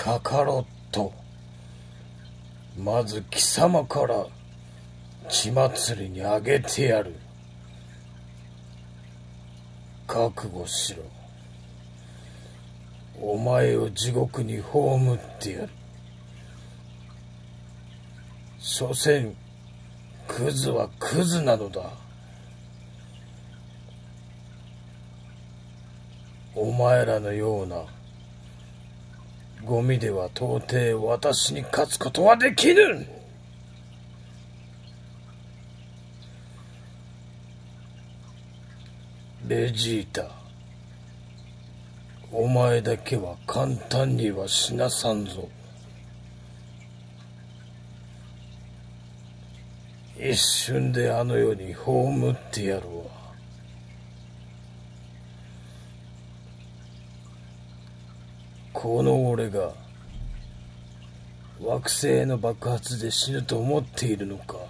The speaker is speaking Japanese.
カカロット、まず貴様から血祭りにあげてやる。覚悟しろ。お前を地獄に葬ってやる。所詮クズはクズなのだ。お前らのようなゴミでは到底私に勝つことはできぬ。ベジータ、お前だけは簡単には死なさんぞ。一瞬であの世に葬ってやるわ。この俺が惑星の爆発で死ぬと思っているのか。